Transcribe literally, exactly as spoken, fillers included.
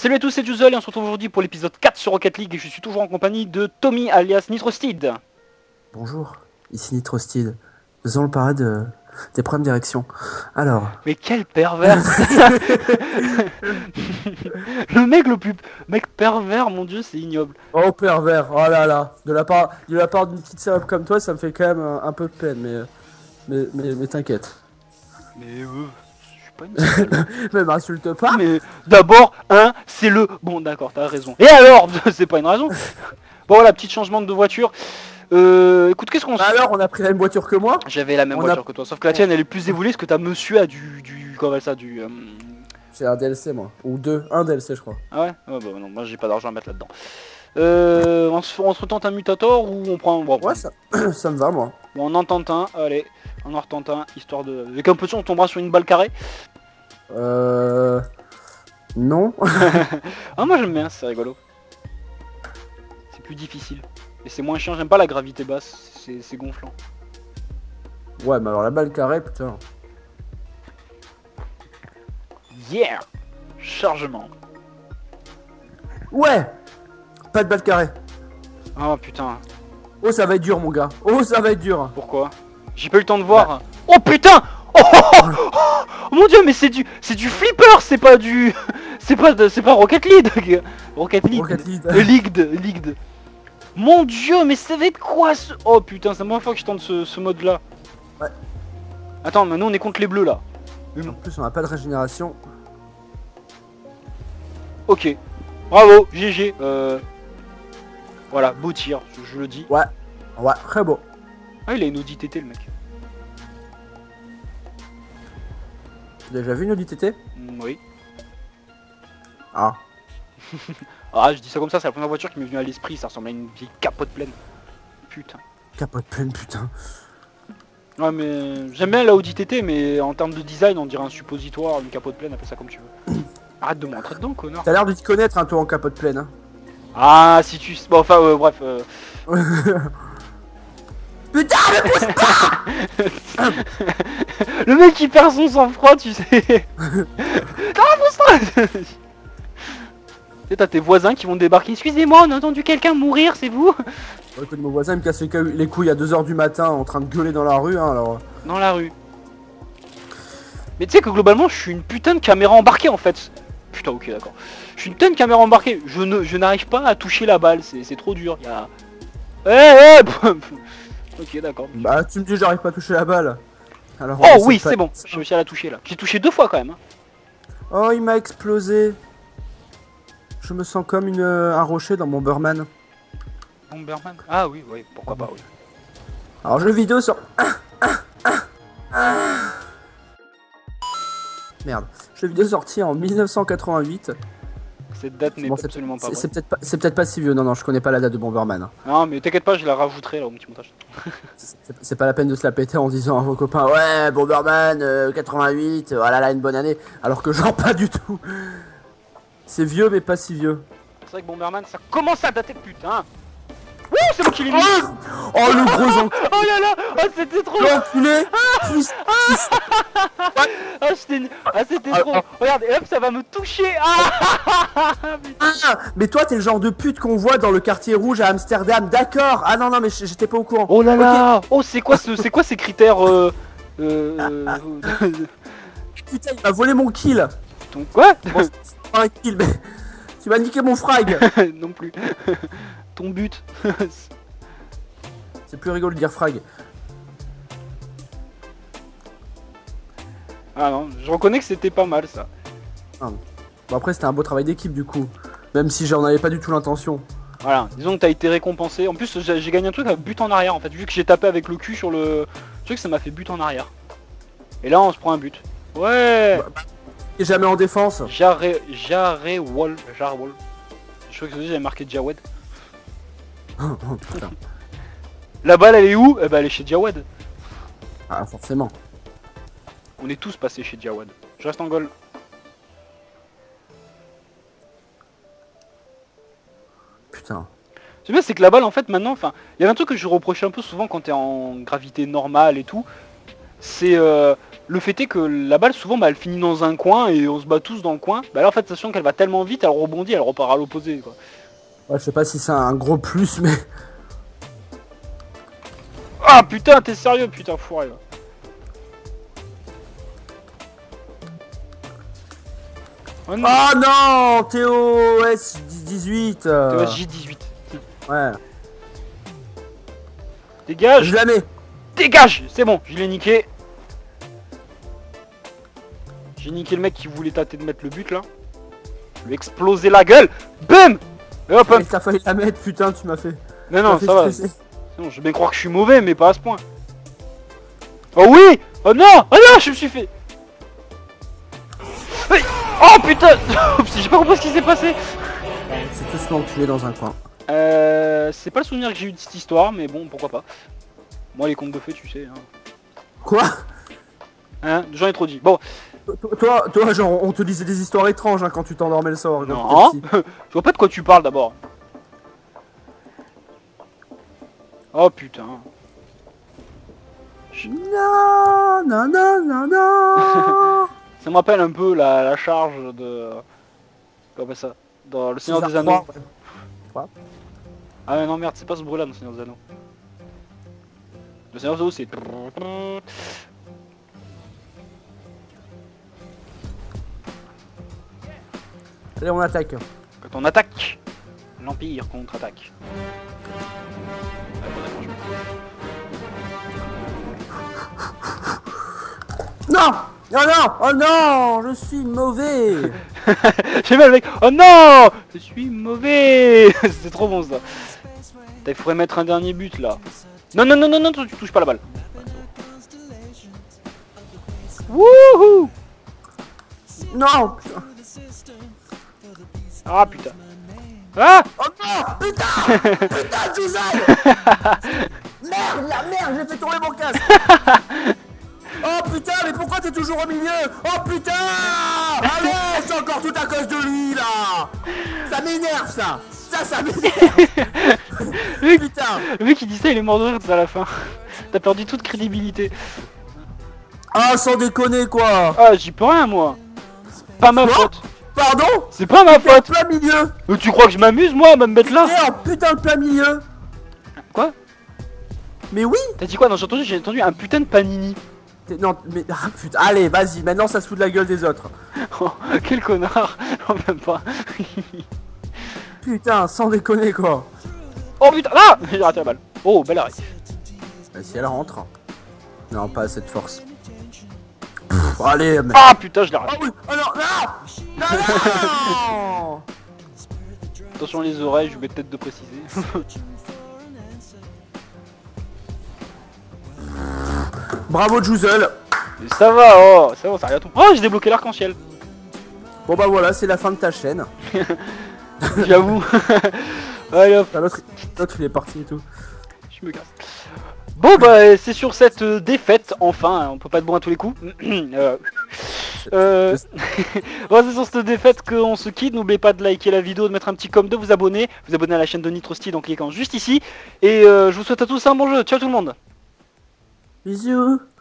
Salut à tous, c'est Juzzle et on se retrouve aujourd'hui pour l'épisode quatre sur Rocket League et je suis toujours en compagnie de Tommy alias Nitrostid. Bonjour, ici Nitrostid. Nous allons parler de... des problèmes d'érection. Alors... Mais quel pervers. Le mec le plus... Mec pervers, mon dieu, c'est ignoble. Oh pervers, oh là là. De la part, de la part d'une petite salope comme toi, ça me fait quand même un, un peu de peine, mais... Mais, mais, mais t'inquiète. Mais euh... Pas une seule. Mais m'insulte pas. Mais d'abord, hein, c'est le... Bon d'accord, t'as raison. Et alors, c'est pas une raison. Bon voilà, petit changement de voiture. Euh, écoute, qu'est-ce qu'on... Alors, on a pris la même voiture que moi. J'avais la même on voiture a... que toi, sauf que la tienne elle est plus évoluée, parce que ta monsieur a du... du... Comment on appelle ça, du... Euh... J'ai un D L C moi, ou deux, un D L C je crois. Ah ouais, ouais bah non, moi j'ai pas d'argent à mettre là-dedans. Euh, on, se, on se retente un mutator ou on prend un... Bon, ouais, ça, ça me va moi. Bon, on en tente un, allez, on en retente un, histoire de... Avec un peu de son, on tombera sur une balle carrée. Euh... Non. Ah moi j'aime bien, c'est rigolo. C'est plus difficile. Et c'est moins chiant, j'aime pas la gravité basse, c'est gonflant. Ouais, mais alors la balle carrée, putain. Yeah. Chargement. Ouais. Pas de balle carrée. Oh putain. Oh ça va être dur mon gars. Oh ça va être dur. Pourquoi? J'ai pas eu le temps de voir. Bah. Oh putain. Oh, oh, oh, oh mon dieu, mais c'est du c'est du flipper, c'est pas du c'est pas de c'est pas Rocket League. Rocket League. Rocket League. Euh, League, League. Mon dieu, mais ça va être quoi ce... Oh putain, c'est la première fois que je tente ce, ce mode là. Ouais. Attends, maintenant on est contre les bleus là. En plus on a pas de régénération. Ok. Bravo, G G. Euh... Voilà, beau tir, je, je le dis. Ouais. Ouais, très beau. Ah, il a une Audi T T le mec. T'as déjà vu une Audi T T? Mm, oui. Ah. Ah, je dis ça comme ça, c'est la première voiture qui m'est venue à l'esprit, ça ressemble à une vieille capote pleine. Putain. Capote pleine, putain. Ouais, mais j'aime bien la Audi T T, mais en termes de design, on dirait un suppositoire, une capote pleine, appelle ça comme tu veux. Arrête de m'entrer dedans, connard. T'as l'air de t'y connaître, hein, toi, en capote pleine. Hein. Ah, si tu... Bon, enfin, euh, bref. Euh... Putain, mais pousse pas. Le mec qui perd son sang-froid, tu sais. Non, pousse-toi. Tu sais, t'as tes voisins qui vont débarquer. Excusez-moi, on a entendu quelqu'un mourir, c'est vous? Ouais, écoute, mon voisin il me casse les, cou les couilles à deux heures du matin en train de gueuler dans la rue, hein, alors... Dans la rue. Mais tu sais que globalement, je suis une putain de caméra embarquée, en fait. Putain, ok, d'accord. Je suis une putain de caméra embarquée. Je ne, je n'arrive pas à toucher la balle, c'est trop dur. Il y a... Eh, eh. Ok, d'accord. Bah, tu me dis j'arrive pas à toucher la balle. Alors, oh oui, pas... c'est bon. J'ai réussi à la toucher, là. J'ai touché deux fois, quand même. Oh, il m'a explosé. Je me sens comme une, un rocher dans Bomberman. Bomberman? Ah oui, oui, pourquoi pas, oui. Alors, jeu vidéo sur... Merde. Jeu vidéo sorti en mille neuf cent quatre-vingt-huit. Cette date n'est bon, absolument pas vraie. C'est peut-être pas, peut pas si vieux, non, non, je connais pas la date de Bomberman. Hein. Non, mais t'inquiète pas, je la rajouterai là au petit montage. C'est pas la peine de se la péter en disant à vos copains, ouais, Bomberman, euh, quatre-vingt-huit, voilà, là, une bonne année. Alors que genre, pas du tout. C'est vieux, mais pas si vieux. C'est vrai que Bomberman, ça commence à dater, putain. Wouh, c'est moi qui l'ai mis. Oh, le gros en... Oh là là, oh, c'était trop. L'enculé. Ah, c'était ah, c'était trop. Regarde, et hop, ça va me toucher. Ah, ah, mais toi, t'es le genre de pute qu'on voit dans le quartier rouge à Amsterdam, d'accord. Ah non, non, mais j'étais pas au courant. Oh là là. Okay. Oh, c'est quoi, ce, c'est quoi ces critères euh, euh... Putain, il m'a volé mon kill. Ton quoi? Bon, c'est pas un kill, mais tu m'as niqué mon frag. Non plus. Ton but. C'est plus rigolo de dire frag. Ah non, je reconnais que c'était pas mal ça. Ah. Bon après c'était un beau travail d'équipe du coup. Même si j'en avais pas du tout l'intention. Voilà, disons que t'as été récompensé. En plus j'ai gagné un truc à but en arrière en fait. Vu que j'ai tapé avec le cul sur le truc, ça m'a fait but en arrière. Et là on se prend un but. Ouais. Bah, et jamais en défense. Jarre... Jarre Wall. Jarre Wall. Je crois que j'avais marqué Jawed. Oh, putain. La balle elle est où? Eh ben elle est chez Jawed. Ah forcément. On est tous passés chez Jawed. Je reste en goal. Putain. C'est bien, c'est que la balle en fait maintenant, enfin, il y avait un truc que je reprochais un peu souvent quand t'es en gravité normale et tout. C'est euh, le fait est que la balle souvent bah, elle finit dans un coin et on se bat tous dans le coin. Bah là en fait sachant qu'elle va tellement vite, elle rebondit, elle repart à l'opposé quoi. Ouais, je sais pas si c'est un gros plus, mais... Ah putain t'es sérieux putain foiré là. Oh non, Oh non, Théo S dix-huit. euh, J dix-huit. Ouais. Dégage. Je la mets. Dégage. C'est bon, je l'ai niqué. J'ai niqué le mec qui voulait tâter de mettre le but là. Je lui ai explosé la gueule. Bam. Et hop hop. Mais t'as failli la mettre, putain, tu m'as fait... Mais tu non m'as fait ça va. stresser. Non, je vais bien croire que je suis mauvais mais pas à ce point. Oh oui. Oh non. Oh non je me suis fait. Oh putain. J'ai pas compris ce qui s'est passé. C'est tous l'enculé dans un coin. Euh, c'est pas le souvenir que j'ai eu de cette histoire, mais bon, pourquoi pas. Moi, les contes de fées, tu sais. Hein, Quoi? hein j'en ai trop dit. Bon, Toi, toi, genre, on te disait des histoires étranges hein, quand tu t'endormais le soir. quand non, t'étais petit. je vois pas de quoi tu parles d'abord. Oh putain. Non, non, non, non, non. Ça me rappelle un peu la, la charge de. Comment ça? Dans Le Seigneur des César Anneaux. trois, ouais. Ah non, merde, c'est pas ce bruit là dans Le Seigneur des Anneaux. Le Seigneur des Anneaux, c'est. Allez, on attaque. Quand on attaque, l'Empire contre-attaque. Ouais, bon, d'accord, je- Non. Oh non, oh non, je suis mauvais. J'ai mal mec. Oh non, je suis mauvais. C'est trop bon ça. Il faudrait mettre un dernier but là. Non non non non non, tu touches pas la balle. Wouhou. Non, putain. Ah putain. Ah. Oh non, putain, putain, Gisèle. Merde, la merde, j'ai fait tomber mon casque. Oh putain, mais pourquoi t'es toujours au milieu? Oh putain. Allez, c'est encore tout à cause de lui là. Ça m'énerve ça. Ça, ça m'énerve. Le Putain. mec qui dit ça, il est mort de rire à la fin. T'as perdu toute crédibilité. Ah, sans déconner quoi. Ah, j'y peux rien moi. Pas ma Quoi? faute. Pardon? C'est pas ma T'es en faute. plein milieu. Mais tu crois que je m'amuse moi à me mettre là? T'es en putain de plein milieu. Quoi? Mais oui. T'as dit quoi? Non, j'ai entendu, j'ai entendu un putain de panini. T'es- Non, mais ah, putain, allez, vas-y, maintenant ça se fout de la gueule des autres. Oh, quel connard. Oh, même pas. Putain, sans déconner quoi. Oh putain, ah. J'ai raté la balle. Oh, belle arrêt. Bah, si elle rentre. Non, pas assez de force. Pff, allez, mais... Ah putain, je l'ai raté. Oh oui, oh non, non. Non, non. Attention les oreilles, je vais peut-être de préciser. Bravo Juzel. Mais ça va, oh, ça va, ça rien tout. Oh, j'ai débloqué l'arc-en-ciel. Bon bah voilà, c'est la fin de ta chaîne. J'avoue. Allez hop, Ah, L'autre, l'autre il est parti et tout. je me casse. Bon bah c'est sur cette euh, défaite, enfin, hein, on peut pas être bon à tous les coups. euh... euh... bon, c'est sur cette défaite qu'on se quitte. N'oubliez pas de liker la vidéo, de mettre un petit comme, de vous abonner. Vous abonner à la chaîne de Nitrosty en cliquant juste ici. Et euh, je vous souhaite à tous un bon jeu. Ciao tout le monde. Bisous.